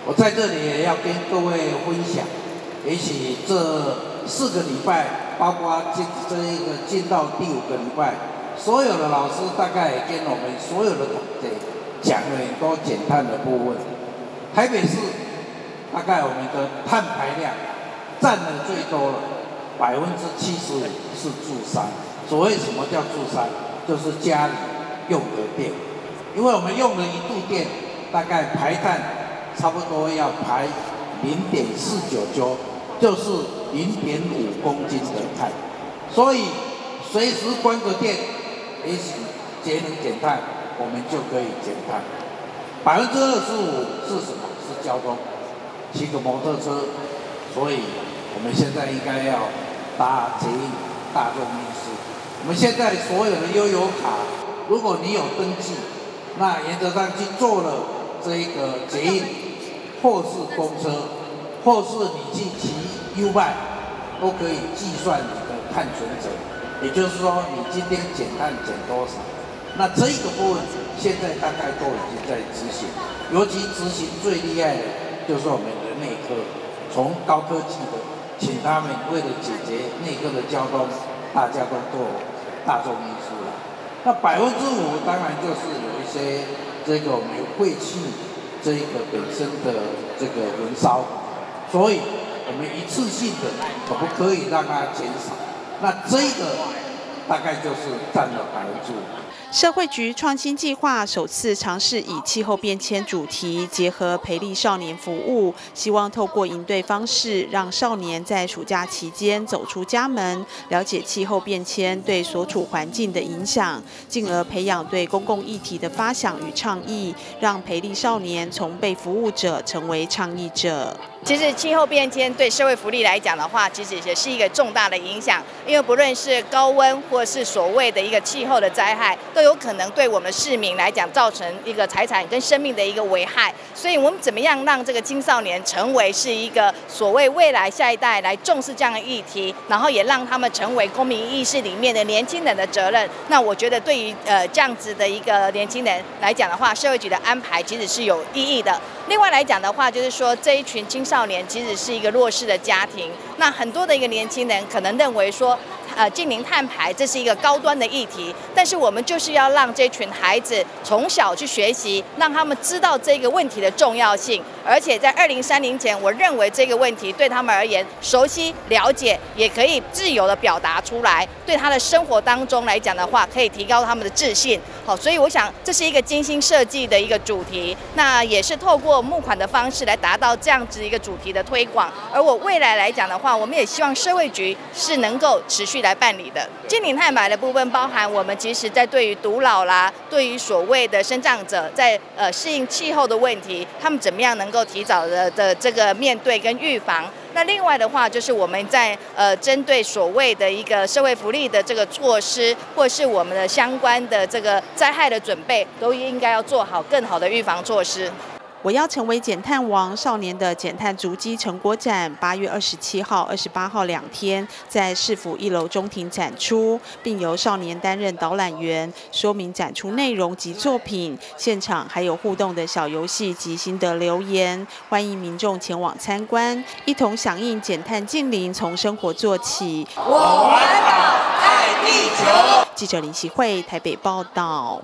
我在这里也要跟各位分享，也许这四个礼拜，包括进这一个进到第五个礼拜，所有的老师大概也跟我们所有的同学讲了很多减碳的部分。台北市大概我们的碳排量占的最多了，百分之七十五是住商。所谓什么叫住商，就是家里用的电，因为我们用了一度电，大概排碳差不多要排零点四九九，就是零点五公斤的碳。所以随时关个电，也许节能减碳，我们就可以减碳。百分之二十五是什么？是交通，骑个摩托车。所以我们现在应该要搭捷运、大众运输。我们现在所有的悠游卡，如果你有登记，那原则上去做了这个捷运，或是公车，或是你去骑 U-Bike， 都可以计算你的碳存折。也就是说，你今天减碳减多少？那这个部分现在大概都已经在执行，尤其执行最厉害的就是我们的内科，从高科技的，请他们为了解决内科的交通，大家都做大众运输了。那百分之五当然就是有一些这个我们废气这个本身的这个焚烧，所以我们一次性的可不可以让它减少？那这个大概就是占了百分之五。 社会局创新计划首次尝试以气候变迁主题结合培力少年服务，希望透过营队方式，让少年在暑假期间走出家门，了解气候变迁对所处环境的影响，进而培养对公共议题的发想与倡议，让培力少年从被服务者成为倡议者。 其实气候变迁对社会福利来讲的话，其实也是一个重大的影响，因为不论是高温或是所谓的一个气候的灾害，都有可能对我们市民来讲造成一个财产跟生命的一个危害。所以我们怎么样让这个青少年成为是一个所谓未来下一代来重视这样的议题，然后也让他们成为公民意识里面的年轻人的责任。那我觉得对于呃这样子的一个年轻人来讲的话，社会局的安排其实是有意义的。另外来讲的话，就是说这一群青少年其实是一个弱势的家庭，那很多的一个年轻人可能认为说，呃，净零碳排这是一个高端的议题，但是我们就是要让这群孩子从小去学习，让他们知道这个问题的重要性，而且在二零三零前，我认为这个问题对他们而言熟悉了解，也可以自由的表达出来，对他的生活当中来讲的话，可以提高他们的自信。好，所以我想这是一个精心设计的一个主题，那也是透过募款的方式来达到这样子一个主题的推广。而我未来来讲的话，我们也希望社会局是能够持续来办理的。净零碳排的部分包含我们其实在对于独老啦，对于所谓的身障者在呃适应气候的问题，他们怎么样能够提早的的这个面对跟预防。那另外的话，就是我们在呃针对所谓的一个社会福利的这个措施，或是我们的相关的这个灾害的准备，都应该要做好更好的预防措施。 我要成为减碳王少年的减碳足迹成果展，八月二十七号、二十八号两天在市府一楼中庭展出，并由少年担任导览员，说明展出内容及作品。现场还有互动的小游戏及心得留言，欢迎民众前往参观，一同响应减碳净零，从生活做起。 我环保爱地球。 记者林习慧台北报道。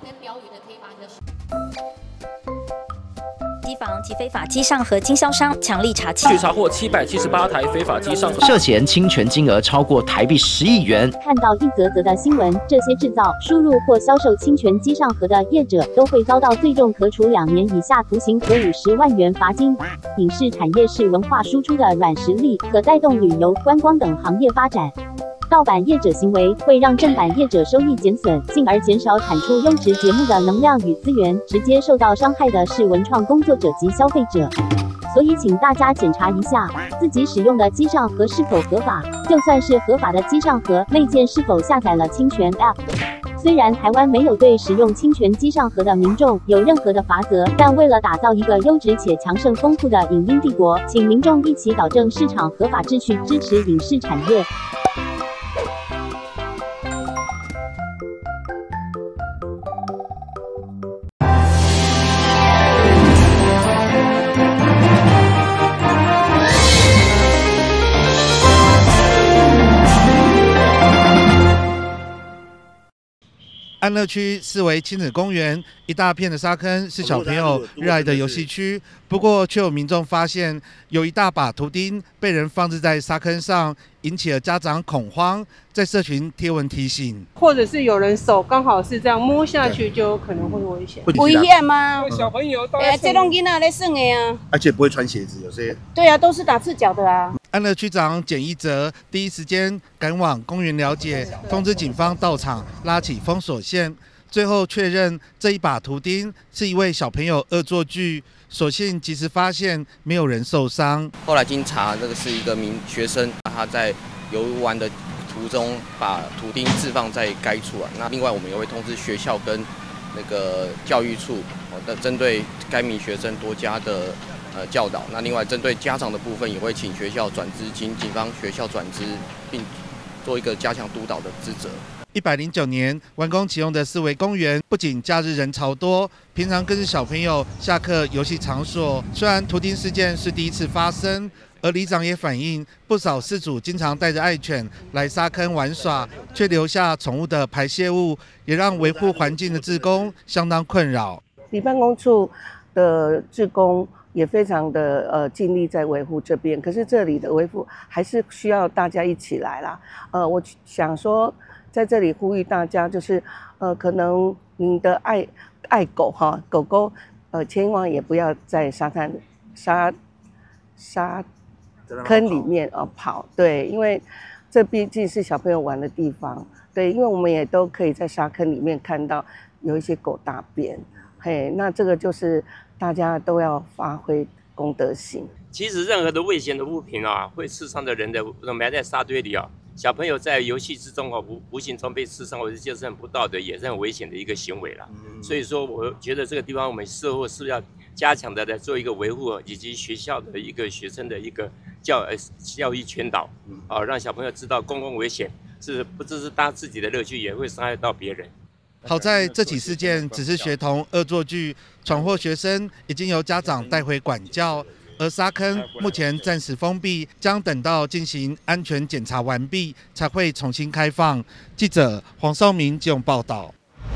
机房及非法机上盒经销商强力查缉， 查获七百七十八台非法机上盒， 涉嫌侵权金额超过台币十亿元。 看到一则则的新闻，这些制造、输入或销售侵权机上盒的业者都会遭到最重可处两年以下徒刑和五十万元罚金。影视产业是文化输出的软实力，可带动旅游、观光等行业发展。盗版业者行为会让正版业者收益减损，进而减少产出优质节目的能量与资源，直接受到伤害的是文创工作者及消费者。所以请大家检查一下自己使用的机上盒是否合法，就算是合法的机上盒，内建是否下载了侵权 App。虽然台湾没有对使用侵权机上盒的民众有任何的罚则，但为了打造一个优质且强盛丰富的影音帝国，请民众一起导正市场合法秩序，支持影视产业。 安乐区视为亲子公园，一大片的沙坑是小朋友热爱的游戏区。不过，却有民众发现有一大把图钉被人放置在沙坑上，引起了家长恐慌，在社群贴文提醒， 或者是有人手刚好是这样摸下去，就可能会危险。 危险吗？ 小朋友都哎，这种囡仔在耍的啊， 而且不会穿鞋子，有些。 对啊，都是打赤脚的啊。 安乐区长简一哲第一时间赶往公园了解，通知警方到场拉起封锁线，最后确认这一把图钉是一位小朋友恶作剧，所幸及时发现，没有人受伤。 后来经查，这个是一个名学生，他在游玩的途中把图钉置放在该处啊。那另外我们也会通知学校跟那个教育处，哦，的针对该名学生多加的。呃，教导。那另外针对家长的部分，也会请学校转资，请警方学校转资，并做一个加强督导的职责。 一百零九年完工启用的四维公园，不仅假日人潮多，平常更是小朋友下课游戏场所。虽然图钉事件是第一次发生，而里长也反映，不少饲主经常带着爱犬来沙坑玩耍，却留下宠物的排泄物，也让维护环境的志工相当困扰。 里办公处的志工也非常的呃尽力在维护这边，可是这里的维护还是需要大家一起来啦。呃，我想说在这里呼吁大家，就是呃可能你的爱爱狗哈，狗狗呃千万也不要在沙滩沙沙坑里面呃跑，对，因为这毕竟是小朋友玩的地方，对，因为我们也都可以在沙坑里面看到有一些狗大便，嘿，那这个就是大家都要发挥公德心。 其实任何的危险的物品啊，会刺伤的人的埋在沙堆里啊，小朋友在游戏之中啊，无无形中被刺伤，或者就是很不道德，也是很危险的一个行为啦。嗯、所以说，我觉得这个地方我们社会是要加强的来做一个维护，以及学校的一个学生的一个教呃教育宣导，啊，让小朋友知道公共危险是不只是他自己的乐趣，也会伤害到别人。 好在这起事件只是学童恶作剧，闯祸学生已经由家长带回管教，而沙坑目前暂时封闭，将等到进行安全检查完毕才会重新开放。记者黄少明基隆报道。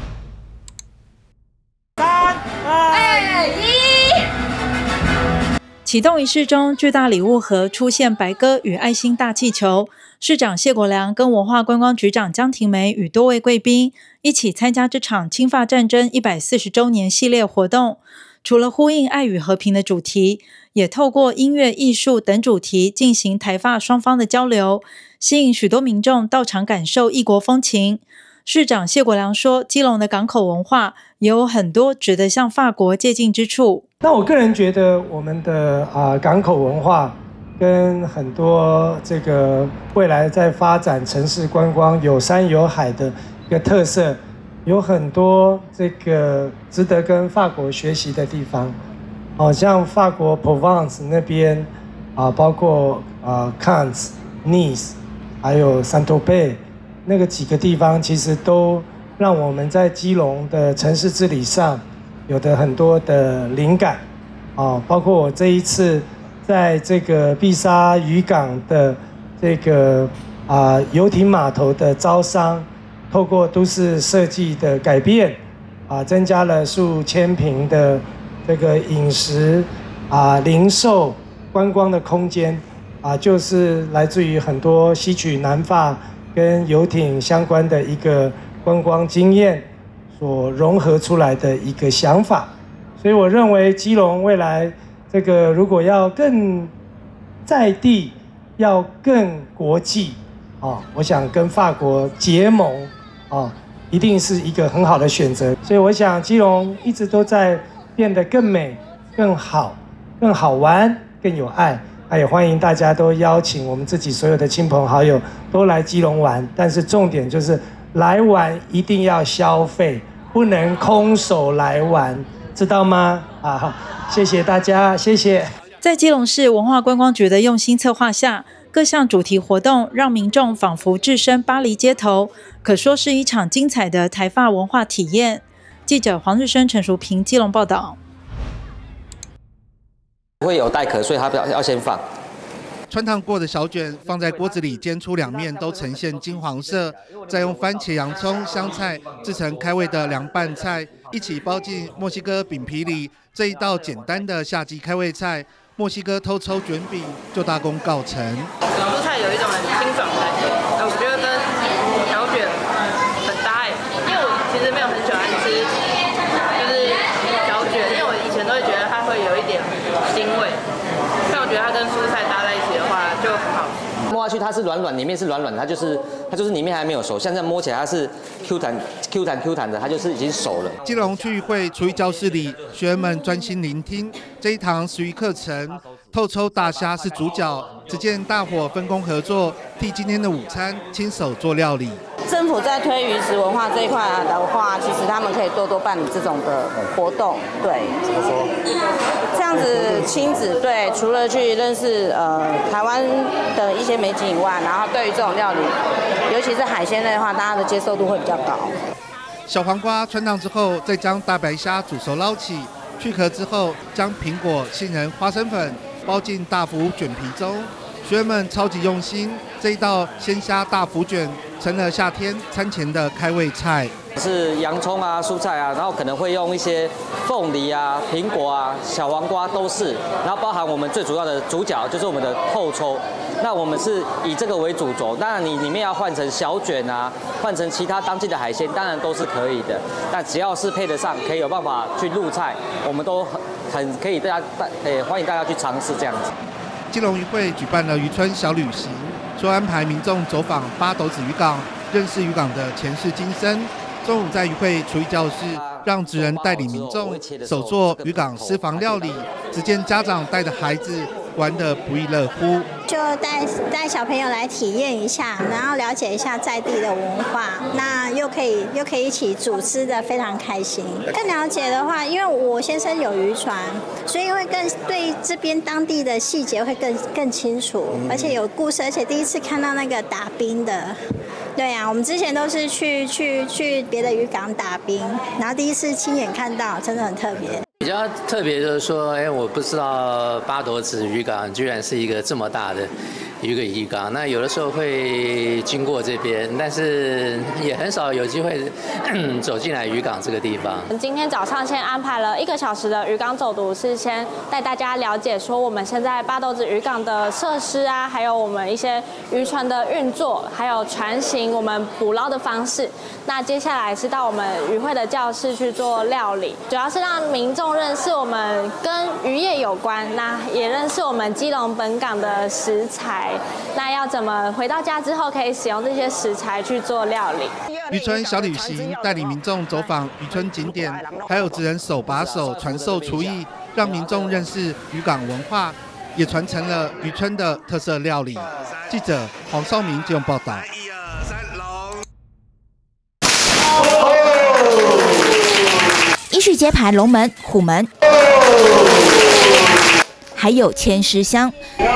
三二一， 启动仪式中，巨大礼物盒出现白鸽与爱心大气球。市长谢国良跟文化观光局长江婷梅与多位贵宾一起参加这场清法战争一百四十周年系列活动。除了呼应爱与和平的主题，也透过音乐、艺术等主题进行台法双方的交流，吸引许多民众到场感受异国风情。市长谢国良说，基隆的港口文化也有很多值得向法国借鉴之处。 那我个人觉得，我们的啊、呃、港口文化跟很多这个未来在发展城市观光有山有海的一个特色，有很多这个值得跟法国学习的地方。好、哦、像法国 Provence 那边啊，包括啊 Cannes、Nice， 还有 Saint-Tropez 那个几个地方，其实都让我们在基隆的城市治理上有的很多的灵感。啊，包括我这一次在这个碧沙渔港的这个啊游艇码头的招商，透过都市设计的改变，啊，增加了数千坪的这个饮食啊、零售、观光的空间，啊，就是来自于很多吸取南法跟游艇相关的一个观光经验所融合出来的一个想法。所以我认为基隆未来这个如果要更在地，要更国际，啊，我想跟法国结盟，啊，一定是一个很好的选择。所以我想基隆一直都在变得更美、更好、更好玩、更有爱。那也欢迎大家都邀请我们自己所有的亲朋好友都来基隆玩，但是重点就是来玩一定要消费，不能空手来玩。知道吗？啊，谢谢大家，谢谢。 在基隆市文化观光局的用心策划下，各项主题活动让民众仿佛置身巴黎街头，可说是一场精彩的台法文化体验。记者黄日升、陈淑平基隆报道。 会有带壳，所以它要要先放。 穿烫过的小卷放在锅子里煎出两面都呈现金黄色，再用番茄、洋葱、香菜制成开胃的凉拌菜，一起包进墨西哥饼皮里。这一道简单的夏季开胃菜，墨西哥偷抽卷饼就大功告成。 蔬菜有一种很清爽的感觉，我觉得跟小卷很搭哎，因为我其实没有很喜欢吃就是小卷，因为我以前都会觉得它会有一点腥味，但我觉得它跟蔬菜搭在一起的话就很好吃。 摸下去它是软软，里面是软软的，它就是它就是里面还没有熟，现在摸起来它是 Q 弹 Q 弹 Q 弹的，它就是已经熟了。 基隆区域会厨艺教室里，学员们专心聆听这一堂食育课程。透抽大虾是主角，只见大伙分工合作，替今天的午餐亲手做料理。 政府在推鱼食文化这一块的话，其实他们可以多多办理这种的活动，对。怎么说？这样子亲子对，除了去认识呃台湾的一些美景以外，然后对于这种料理，尤其是海鲜类的话，大家的接受度会比较高。 小黄瓜穿烫之后，再将大白虾煮熟捞起，去壳之后，将苹果、杏仁、花生粉包进大福卷皮中。学员们超级用心，这一道鲜虾大福卷成了夏天餐前的开胃菜。 是洋葱啊、蔬菜啊，然后可能会用一些凤梨啊、苹果啊、小黄瓜都是，然后包含我们最主要的主角就是我们的透抽。那我们是以这个为主轴，当然你里面要换成小卷啊，换成其他当季的海鲜，当然都是可以的。但只要是配得上，可以有办法去入菜，我们都很很可以大家大诶欢迎大家去尝试这样子。 基隆渔会举办了渔村小旅行，除安排民众走访八斗子渔港，认识渔港的前世今生。中午在渔会厨艺教室，让职人带领民众手做渔港私房料理，只见家长带着孩子玩得不亦乐乎。 就带带小朋友来体验一下，然后了解一下在地的文化，那又可以又可以一起煮吃的非常开心。更了解的话，因为我先生有渔船，所以会更对这边当地的细节会更更清楚，而且有故事，而且第一次看到那个打冰的。对啊，我们之前都是去去去别的渔港打冰，然后第一次亲眼看到，真的很特别。 比较特别就是说，哎，我不知道八斗子渔港居然是一个这么大的一个渔港。那有的时候会经过这边，但是也很少有机会走进来渔港这个地方。 今天早上先安排了一个小时的渔港走读，是先带大家了解说我们现在八斗子渔港的设施啊，还有我们一些渔船的运作，还有船型我们捕捞的方式。那接下来是到我们渔会的教室去做料理，主要是让民众认识我们跟渔业有关，那也认识我们基隆本港的食材，那要怎么回到家之后可以使用这些食材去做料理。 渔村小旅行带领民众走访渔村景点，还有职人手把手传授厨艺，让民众认识渔港文化，也传承了渔村的特色料理。记者黄少明就用报道。 依序揭牌龙门、虎门，还有千狮乡。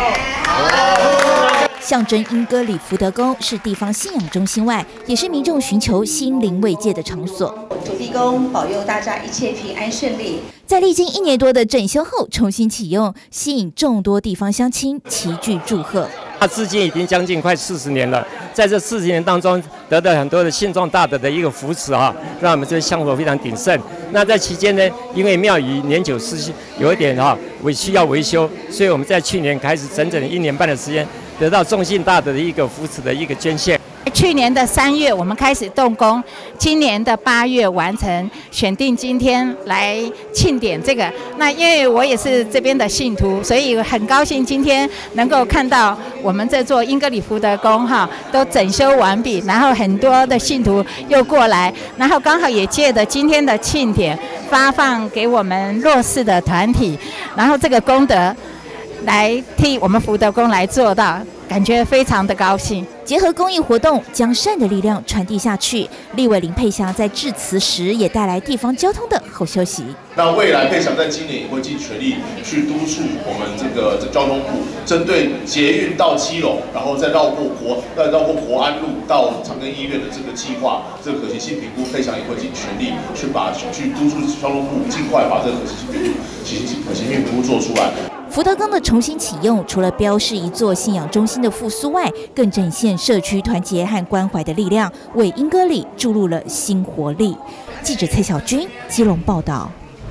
象征莺歌里福德宫是地方信仰中心外，也是民众寻求心灵慰藉的场所。 土地公保佑大家一切平安顺利。 在历经一年多的整修后重新启用，吸引众多地方乡亲齐聚祝贺。 它至今已经将近快四十年了，在这四十年当中，得到很多的信众大德的一个扶持啊，让我们这个香火非常鼎盛。那在期间呢，因为庙宇年久失修，有一点哈维需要维修，所以我们在去年开始整整一年半的时间，得到众信大德的一个扶持的一个捐献。 去年的三月我们开始动工，今年的八月完成，选定今天来庆典这个。那因为我也是这边的信徒，所以很高兴今天能够看到我们这座英格里福德宫哈都整修完毕，然后很多的信徒又过来，然后刚好也借着今天的庆典发放给我们弱势的团体，然后这个功德来替我们福德宫来做到。感觉非常的高兴， 结合公益活动，将善的力量传递下去。立委林佩霞在致辞时也带来地方交通的好消息。 那未来佩霞在今年也会尽全力去督促我们这个这交通部，针对捷运到基隆，然后再绕过国，再绕过国安路到长庚医院的这个计划，这个可行性评估，佩霞也会尽全力去把去督促交通部尽快把这个可行性评估、可行性可行性评估做出来。 福德宫的重新启用，除了标示一座信仰中心的复苏外，更展现社区团结和关怀的力量，为莺歌里注入了新活力。记者蔡小军基隆报道。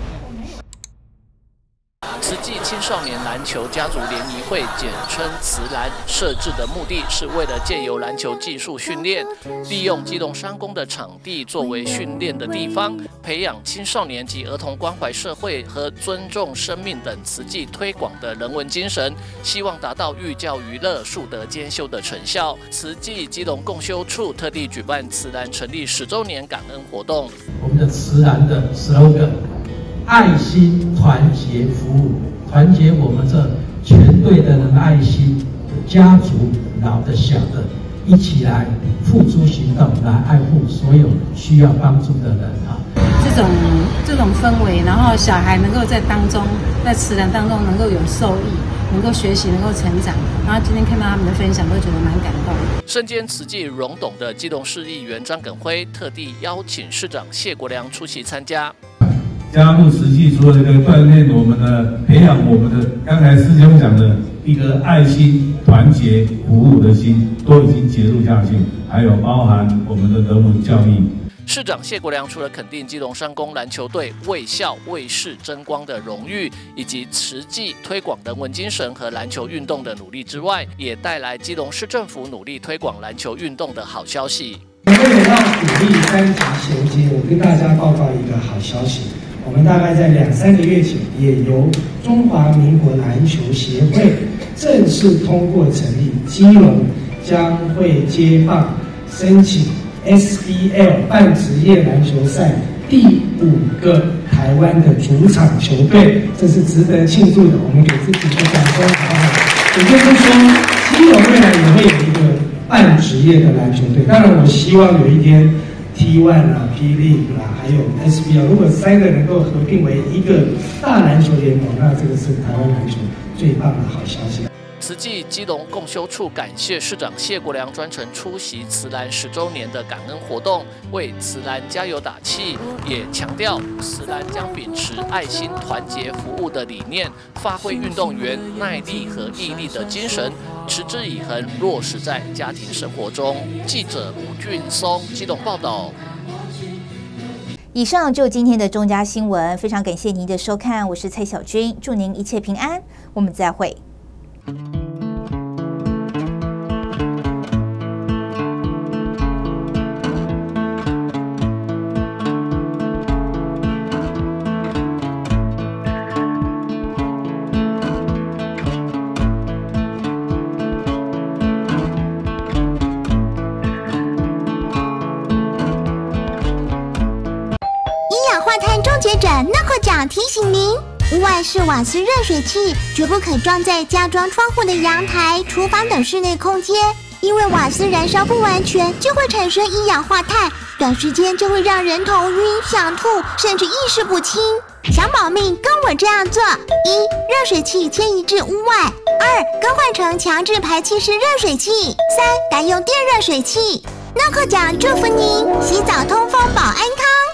慈济青少年篮球家族联谊会，简称慈篮，设置的目的是为了借由篮球技术训练，利用基隆商工的场地作为训练的地方，培养青少年及儿童关怀社会和尊重生命等慈济推广的人文精神，希望达到寓教于乐、树德兼修的成效。慈济基隆共修处特地举办慈篮成立十周年感恩活动。 我们的慈篮的 slogan。爱心团结服务，团结我们这全队的人的爱心，家族老的小的，一起来付诸行动，来爱护所有需要帮助的人啊！ 这种这种氛围，然后小孩能够在当中，在慈篮当中能够有受益，能够学习，能够成长。然后今天看到他们的分享，都觉得蛮感动的。 身兼慈济荣董的基隆市议员张耿辉特地邀请市长谢国良出席参加。 加入慈济，除了这个锻炼我们的、培养我们的，刚才师兄讲的一个爱心、团结、服务的心，都已经结入下去，还有包含我们的人文教育。 市长谢国良除了肯定基隆商工篮球队为校为市争光的荣誉，以及慈济推广人文精神和篮球运动的努力之外，也带来基隆市政府努力推广篮球运动的好消息。 为了让鼓励三级衔接，我跟大家报告一个好消息。我们大概在两三个月前，也由中华民国篮球协会正式通过成立，基隆将会接棒申请 S B L 半职业篮球赛第五个台湾的主场球队，这是值得庆祝的。我们给自己的掌声，好不好？也就是说，基隆未来也会有一个半职业的篮球队。当然，我希望有一天。T 一 啊 ，P League 啦，还有 S B L， 如果三个能够合并为一个大篮球联盟，那这个是台湾篮球最棒的好消息。 慈济基隆共修处感谢市长谢国良专程出席慈篮十周年的感恩活动，为慈篮加油打气，也强调慈篮将秉持爱心、团结、服务的理念，发挥运动员耐力和毅力的精神，持之以恒落实在家庭生活中。记者吴俊松基隆报道。 以上就今天的中嘉新闻，非常感谢您的收看，我是蔡小军，祝您一切平安，我们再会。 接着 N O C O 奖提醒您，屋外式瓦斯热水器绝不可装在家装窗户的阳台、厨房等室内空间，因为瓦斯燃烧不完全就会产生一氧化碳，短时间就会让人头晕、想吐，甚至意识不清。想保命，跟我这样做：一、热水器迁移至屋外；二、更换成强制排气式热水器；三、改用电热水器。N O C O 奖祝福您洗澡通风保安康。